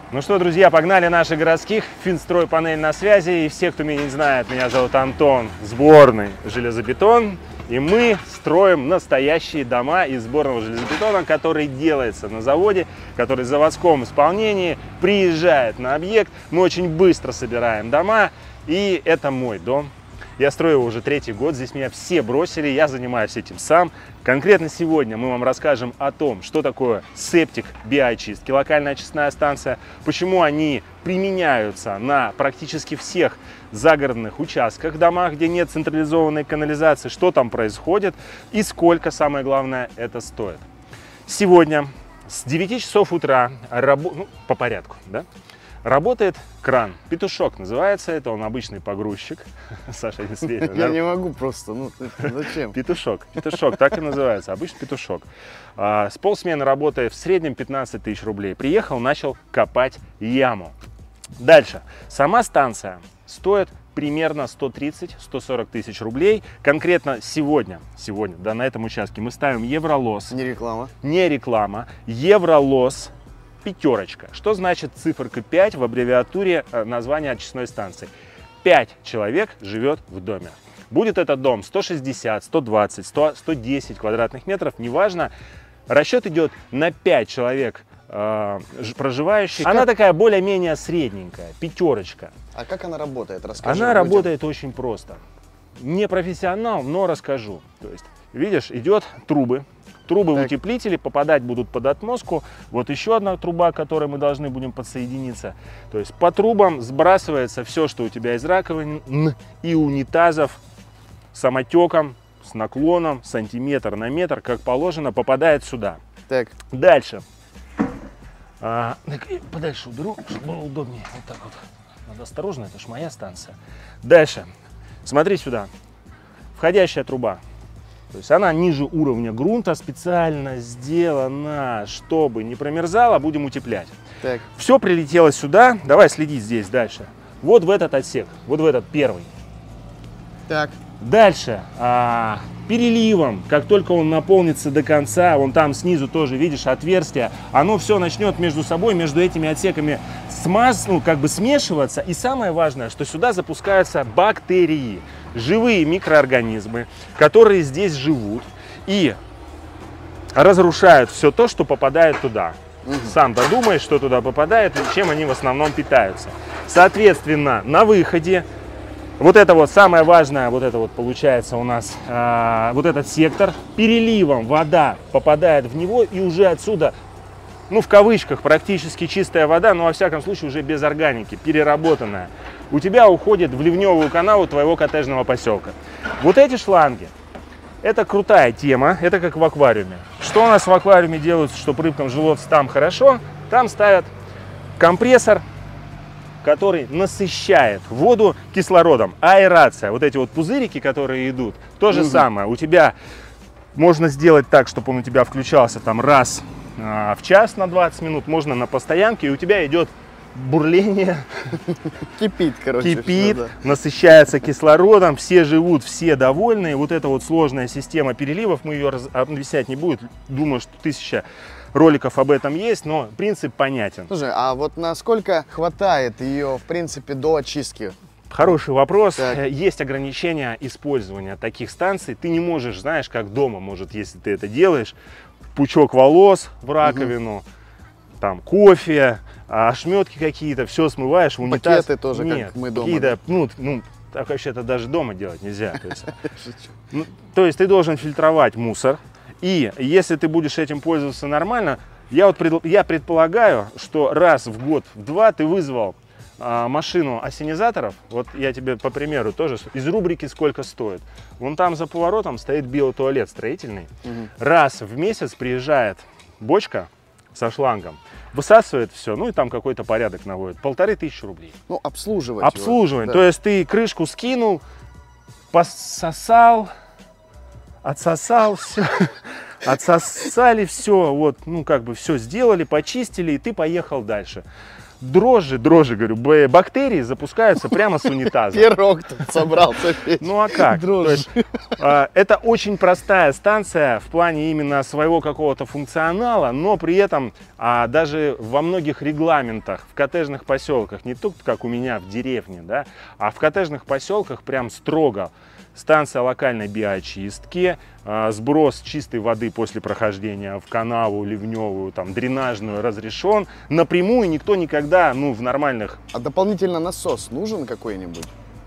Ну что, друзья, погнали наших городских. Финстрой панель на связи. И все, кто меня не знает, меня зовут Антон, сборный железобетон. И мы строим настоящие дома из сборного железобетона, который делается на заводе, который в заводском исполнении приезжает на объект. Мы очень быстро собираем дома. И это мой дом. Я строю его уже 3-й год, здесь меня все бросили, я занимаюсь этим сам. Конкретно сегодня мы вам расскажем о том, что такое септик биоочистки, локальная очистная станция, почему они применяются на практически всех загородных участках, домах, где нет централизованной канализации, что там происходит и сколько, самое главное, это стоит. Сегодня с 9 часов утра, по порядку, да? Работает кран. Петушок называется это, он обычный погрузчик. Саша не светит. Я не могу просто, ну зачем? Петушок, так и называется, обычный петушок. С полсмены работает в среднем 15 тысяч рублей. Приехал, начал копать яму. Дальше. Сама станция стоит примерно 130-140 тысяч рублей. Конкретно сегодня, да, на этом участке мы ставим Евролос. Не реклама. Не реклама. Евролос. Пятерочка. Что значит циферка 5 в аббревиатуре названия очистной станции? 5 человек живет в доме. Будет этот дом 160, 120, 100, 110 квадратных метров, неважно. Расчет идет на 5 человек проживающих. Она такая более-менее средненькая, пятерочка. А как она работает? Расскажи. Она работает очень просто. Не профессионал, но расскажу. То есть, видишь, идет трубы. Трубы в утеплители попадать будут под отмостку. Вот еще одна труба, к которой мы должны будем подсоединиться. То есть по трубам сбрасывается все, что у тебя из раковин и унитазов, самотеком, с наклоном сантиметр на метр, как положено, попадает сюда. Так. Дальше. Подальше уберу, чтобы было удобнее. Вот так вот. Надо осторожно, это ж моя станция. Дальше. Смотри сюда. Входящая труба. То есть она ниже уровня грунта, специально сделана, чтобы не промерзала, будем утеплять. Так. Все прилетело сюда. Давай следить здесь дальше. Вот в этот отсек, вот в этот первый. Так. Дальше переливом, как только он наполнится до конца, вон там снизу тоже видишь отверстие, оно все начнет между собой, между этими отсеками смешиваться. И самое важное, что сюда запускаются бактерии, живые микроорганизмы, которые здесь живут и разрушают все то, что попадает туда. Сам додумаешь, что туда попадает и чем они в основном питаются. Соответственно, на выходе вот это вот самое важное, вот это вот получается у нас, вот этот сектор, переливом вода попадает в него и уже отсюда, ну в кавычках, практически чистая вода, но во всяком случае уже без органики, переработанная, у тебя уходит в ливневую канаву твоего коттеджного поселка. Вот эти шланги, это крутая тема, это как в аквариуме. Что у нас в аквариуме делают, чтобы рыбкам жилось там хорошо? Там ставят компрессор, который насыщает воду кислородом. Аэрация. Вот эти вот пузырики, которые идут, то же самое. У тебя можно сделать так, чтобы он у тебя включался там раз в час на 20 минут, можно на постоянке, и у тебя идет бурление. Кипит, короче. Кипит, насыщается кислородом, все живут, все довольны. Вот эта вот сложная система переливов, мы ее объяснять не будем. Думаю, что 1000 роликов об этом есть, но принцип понятен. Слушай, а вот насколько хватает ее, в принципе, до очистки? Хороший вопрос. Так. Есть ограничения использования таких станций. Ты не можешь, знаешь, как дома, может, если ты это делаешь, пучок волос в раковину, там кофе, ошметки какие-то, все смываешь в унитаз. Пакеты тоже, нет, как мы дома. Да? Так вообще-то даже дома делать нельзя. То есть ты должен фильтровать мусор. И если ты будешь этим пользоваться нормально, я предполагаю, что раз в год, в два ты вызвал машину ассенизаторов. Вот я тебе по примеру тоже из рубрики «Сколько стоит». Вон там за поворотом стоит биотуалет строительный. Раз в месяц приезжает бочка со шлангом, высасывает все, ну и там какой-то порядок наводит. 1500 рублей. Ну, обслуживать. Обслуживать. Да. То есть ты крышку скинул, пососал, отсосал все, отсосали все, вот, ну как бы все сделали, почистили, и ты поехал дальше. дрожжи, говорю, бактерии запускаются прямо с унитаза. Пирог тут собрался петь. Ну а как? То есть, это очень простая станция в плане именно своего какого-то функционала, но при этом даже во многих регламентах в коттеджных поселках, не только как у меня в деревне, да, а в коттеджных поселках прям строго. Станция локальной биоочистки, сброс чистой воды после прохождения в канаву, ливневую, там, дренажную разрешен. Напрямую никто никогда, ну, в нормальных... А дополнительно насос нужен какой-нибудь?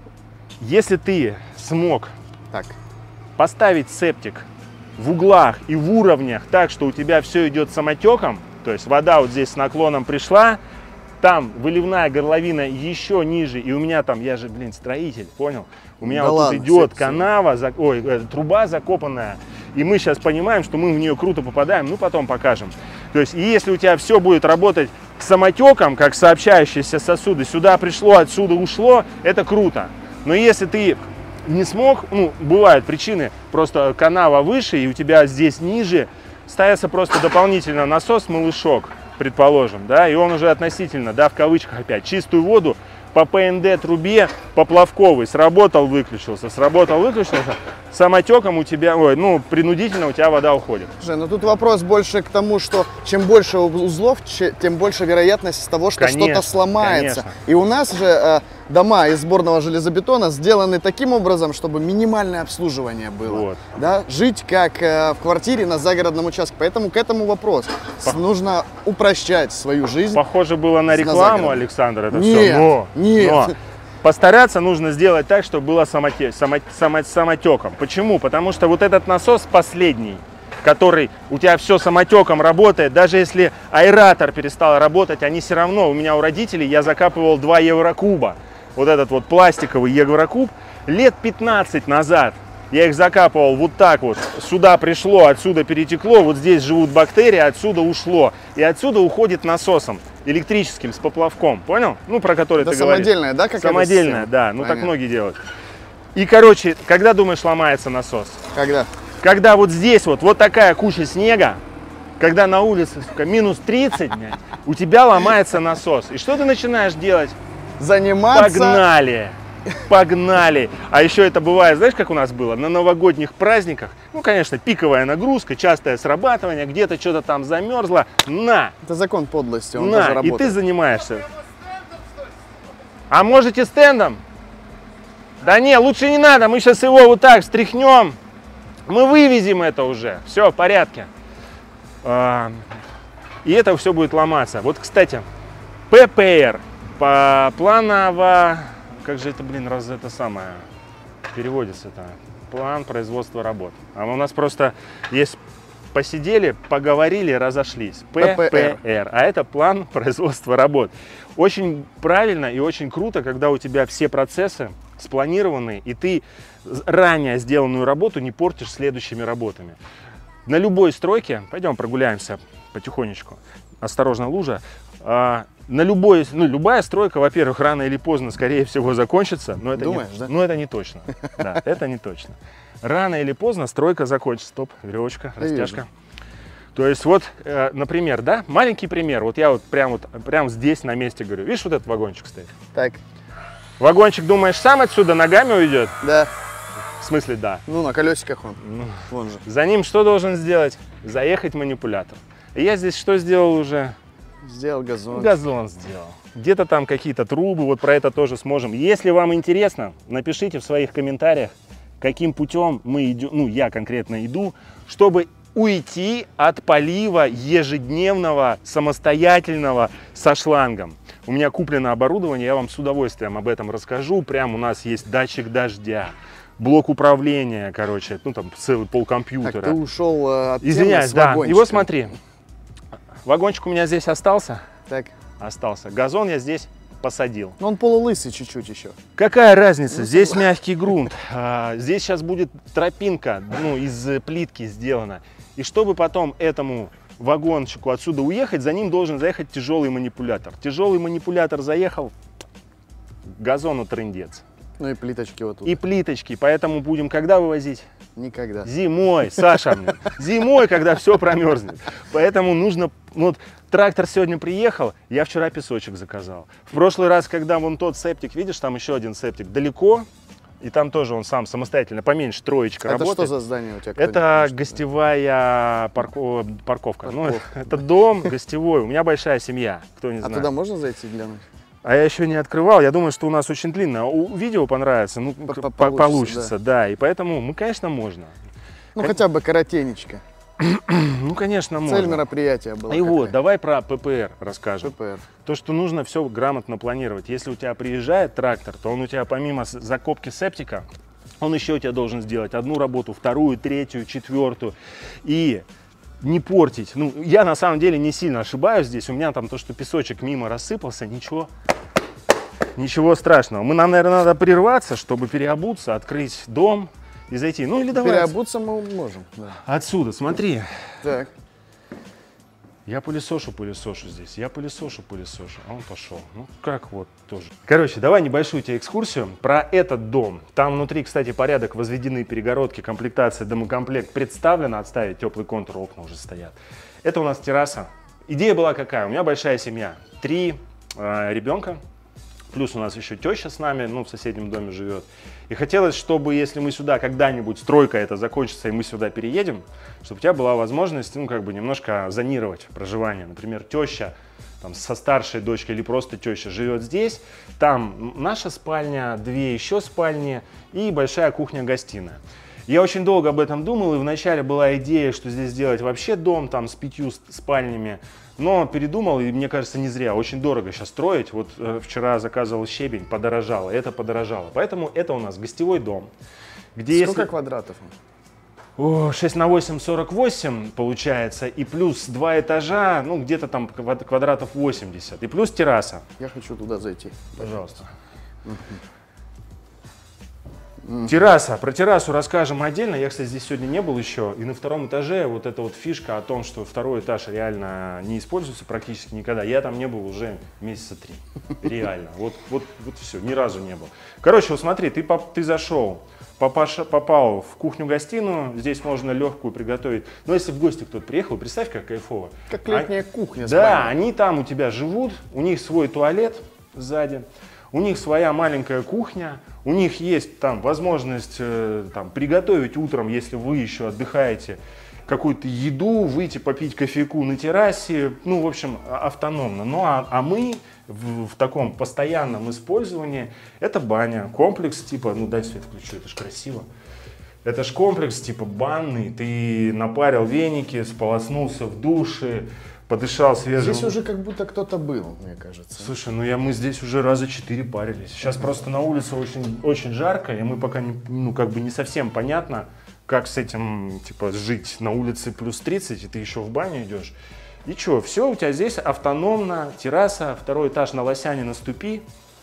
Если ты смог Так. поставить септик в углах и в уровнях так, что у тебя все идет самотеком, то есть вода вот здесь с наклоном пришла, там выливная горловина еще ниже, и у меня там, я же, блин, строитель, понял? У меня Да вот ладно, тут идет секция. канава, труба закопанная, и мы сейчас понимаем, что мы в нее круто попадаем, ну потом покажем. То есть, и если у тебя все будет работать самотеком, как сообщающиеся сосуды, сюда пришло, отсюда ушло, это круто. Но если ты не смог, ну, бывают причины, просто канава выше, и у тебя здесь ниже, ставится просто дополнительно насос-малышок, предположим, да, и он уже относительно, да, в кавычках опять, чистую воду по ПНД трубе поплавковый, сработал, выключился, самотеком у тебя, ну, принудительно у тебя вода уходит. Слушай, ну тут вопрос больше к тому, что чем больше узлов, тем больше вероятность того, что что-то сломается. Конечно. И у нас же дома из сборного железобетона сделаны таким образом, чтобы минимальное обслуживание было. Вот. Да? Жить как в квартире на загородном участке. Поэтому к этому вопрос. Нужно упрощать свою жизнь. Похоже было на рекламу, Александр, это Нет, все. нет. Но постараться нужно сделать так, чтобы было самотеком. Почему? Потому что вот этот насос последний, который у тебя все самотеком работает, даже если аэратор перестал работать, они все равно, у меня у родителей я закапывал 2 еврокуба, вот этот вот пластиковый еврокуб, лет 15 назад я их закапывал вот так вот, сюда пришло, отсюда перетекло, вот здесь живут бактерии, отсюда ушло, и отсюда уходит насосом электрическим с поплавком, понял? Ну, про который Это ты говоришь. самодельная, да, какая-то Самодельная, система? да, ну Понятно. так многие делают. И, короче, когда, думаешь, ломается насос? Когда? Когда вот здесь вот такая куча снега, когда на улице, сука, минус 30, у тебя ломается насос. И что ты начинаешь делать? Заниматься. Погнали! Погнали! А еще это бывает, знаешь, как у нас было? На новогодних праздниках, ну, конечно, пиковая нагрузка, частое срабатывание, где-то что-то там замерзло. На! Это закон подлости, он тоже На! И работает. ты занимаешься. А можете стендом? Да не, лучше не надо, мы сейчас его вот так встряхнем. Мы вывезем это уже. Все, в порядке. И это все будет ломаться. Вот, кстати, ППР. Планово... Как же это, блин, раз это самое переводится-то? План производства работ. А у нас просто есть посидели, поговорили, разошлись. ППР. А это план производства работ. Очень правильно и очень круто, когда у тебя все процессы спланированы, и ты ранее сделанную работу не портишь следующими работами. На любой стройке, пойдем прогуляемся потихонечку, осторожно, лужа, любая стройка, во-первых, рано или поздно, скорее всего, закончится, но это, Думаешь, да? но это не точно. Да, это не точно. Рано или поздно стройка закончится. Стоп, веревочка, растяжка. То есть вот, например, да, маленький пример, вот я вот прям здесь на месте говорю, видишь, вот этот вагончик стоит? Так. Вагончик, думаешь, сам отсюда ногами уйдет? Да. В смысле, да. Ну, на колесиках он. Вон же. За ним что должен сделать? Заехать манипулятор. И я здесь что сделал уже? Сделал газон. Газон сделал. Где-то там какие-то трубы, вот про это тоже сможем. Если вам интересно, напишите в своих комментариях, каким путем мы идем, ну, я конкретно иду, чтобы уйти от полива ежедневного, самостоятельного со шлангом. У меня куплено оборудование, я вам с удовольствием об этом расскажу. Прям у нас есть датчик дождя, блок управления, короче, ну там целый полкомпьютера. Так, ты ушел от Извиняюсь, темы с да. И вагончиком. вот смотри, вагончик у меня здесь остался. Так. Остался. Газон я здесь посадил. Ну, он полулысый чуть-чуть еще. Какая разница? Здесь мягкий грунт. Здесь сейчас будет тропинка, ну, из плитки сделана. И чтобы потом этому вагончику отсюда уехать, за ним должен заехать тяжелый манипулятор. Тяжелый манипулятор заехал, газону трындец. Ну и плиточки вот тут. И плиточки. Поэтому будем когда вывозить? Никогда. Зимой, Саша. Зимой, когда все промерзнет. Поэтому нужно... Вот трактор сегодня приехал, я вчера песочек заказал. В прошлый раз, когда вон тот септик, видишь, там еще один септик далеко, и там тоже он сам самостоятельно, поменьше, троечка Это работает. что за здание у тебя? Это гостевая парковка. Ну, это дом гостевой. У меня большая семья, кто не знает. А туда можно зайти глянуть? А я еще не открывал. Я думаю, что у нас очень длинно. Видео понравится, ну, получится, да. И поэтому мы, конечно, можно. Ну, хотя бы коротенечко. Ну, конечно, можно. Цель мероприятия была. И вот, давай про ППР расскажем. ППР. То, что нужно все грамотно планировать. Если у тебя приезжает трактор, то он у тебя помимо закопки септика, он еще у тебя должен сделать одну работу, вторую, третью, четвертую. И не портить. Ну, я на самом деле не сильно ошибаюсь здесь. У меня там то, что песочек мимо рассыпался, ничего страшного. Нам, наверное, надо прерваться, чтобы переобуться, открыть дом и зайти. Ну или давай. Переобуться мы можем. Да. Отсюда, смотри. Так. Я пылесошу здесь, я пылесошу, а он пошел. Ну, как вот тоже. Короче, давай небольшую тебе экскурсию про этот дом. Там внутри, кстати, порядок, возведены перегородки, комплектация, домокомплект представлена, отставить теплый контур, окна уже стоят. Это у нас терраса. Идея была какая? У меня большая семья, 3 ребенка. Плюс у нас еще теща с нами, ну, в соседнем доме живет. И хотелось, чтобы, если мы сюда когда-нибудь, стройка эта закончится, и мы сюда переедем, чтобы у тебя была возможность, ну, как бы немножко зонировать проживание. Например, теща там, со старшей дочкой или просто теща живет здесь, там наша спальня, 2 еще спальни и большая кухня-гостиная. Я очень долго об этом думал, и вначале была идея, что здесь сделать вообще дом там с 5 спальнями, но передумал, и мне кажется, не зря. Очень дорого сейчас строить. Вот вчера заказывал щебень, подорожало, это подорожало. Поэтому это у нас гостевой дом. Где Сколько квадратов? 6 на 8, 48 получается, и плюс 2 этажа, ну где-то там квадратов 80, и плюс терраса. Я хочу туда зайти. Пожалуйста. Терраса. Про террасу расскажем отдельно. Я, кстати, здесь сегодня не был еще. И на 2-м этаже вот эта вот фишка о том, что 2-й этаж реально не используется практически никогда. Я там не был уже месяца 3. Реально. Вот все. Ни разу не был. Короче, вот смотри, ты зашел, попал в кухню-гостиную. Здесь можно легкую приготовить. Но если в гости кто-то приехал, представь, как кайфово. Как летняя кухня. Да, они там у тебя живут. У них свой туалет сзади. У них своя маленькая кухня, у них есть там возможность там, приготовить утром, если вы еще отдыхаете, какую-то еду, выйти попить кофейку на террасе, ну, в общем, автономно. Ну, а мы в таком постоянном использовании, это баня, комплекс типа, ну, дай свет включу, это ж красиво. Это ж комплекс типа банный, ты напарил веники, сполоснулся в душе, подышал свежим. Здесь уже как будто кто-то был, мне кажется. Слушай, ну мы здесь уже раза 4 парились. Сейчас просто на улице очень жарко, и мы пока не совсем понятно, как с этим типа жить на улице плюс 30, и ты еще в баню идешь. И что, все, у тебя здесь автономно, терраса, 2-й этаж на Лосяне на ступи.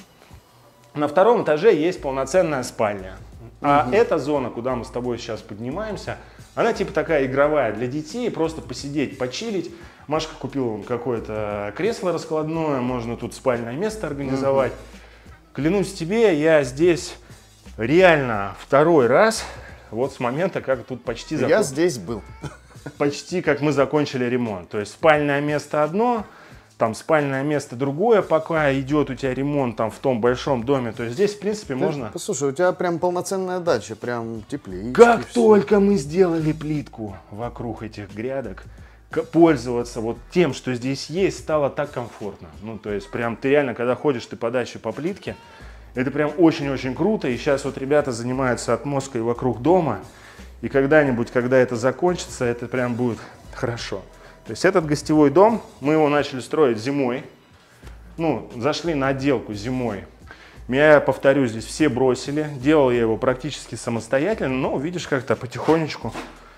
На 2-м этаже есть полноценная спальня. А эта зона, куда мы с тобой сейчас поднимаемся, она типа такая игровая для детей, просто посидеть, почилить. Машка купила какое-то кресло раскладное, можно тут спальное место организовать. Клянусь тебе, я здесь реально 2-й раз, вот с момента, как тут почти Я здесь был. Почти как мы закончили ремонт. То есть спальное место одно, там спальное место другое, пока идет у тебя ремонт там в том большом доме. То есть здесь, в принципе, можно... Послушай, у тебя прям полноценная дача, прям теплее. Как только мы сделали плитку вокруг этих грядок, пользоваться вот тем, что здесь есть, стало так комфортно. Ну, то есть, прям ты реально, когда ходишь ты по даче по плитке, это прям очень-очень круто. И сейчас вот ребята занимаются отмосткой вокруг дома. И когда-нибудь, когда это закончится, это прям будет хорошо. То есть этот гостевой дом, мы его начали строить зимой. Ну, зашли на отделку зимой. Я повторю, здесь все бросили. Делал я его практически самостоятельно, но, видишь, как-то потихонечку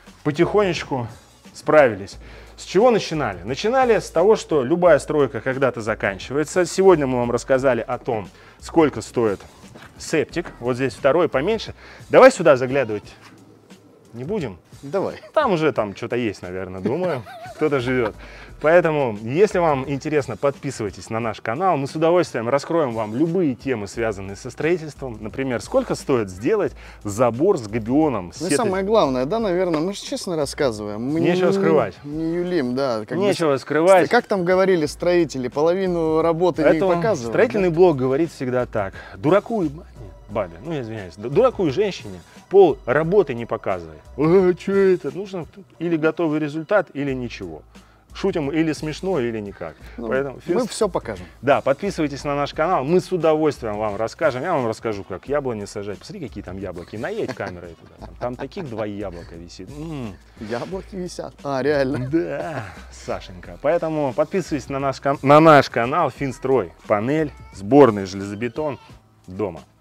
справились. С чего начинали? Начинали с того, что любая стройка когда-то заканчивается. Сегодня мы вам рассказали о том, сколько стоит септик. Вот здесь 2-й поменьше. Давай сюда заглядывать не будем? Давай. Там уже что-то есть, наверное, думаю. Кто-то живет. Поэтому, если вам интересно, подписывайтесь на наш канал. Мы с удовольствием раскроем вам любые темы, связанные со строительством. Например, сколько стоит сделать забор с габионом. Ну и самое главное, да, наверное, мы же честно рассказываем. Мы Нечего скрывать. Не юлим, да. Нечего скрывать. Как там говорили строители, половину работы не показывают. Строительный блог говорит всегда так. Дураку и бабе, ну я извиняюсь, дураку и женщине пол работы не показывай. А что это? Нужно или готовый результат, или ничего. Шутим или смешно, или никак. Ну, поэтому, мы все покажем. Да, подписывайтесь на наш канал, мы с удовольствием вам расскажем. Я вам расскажу, как яблони сажать. Посмотри, какие там яблоки. Наедь камерой туда. Там таких 2 яблока висит. Яблоки висят? А, реально? Да, Сашенька. Поэтому подписывайтесь на наш канал Финстрой. Панель, сборный железобетон дома.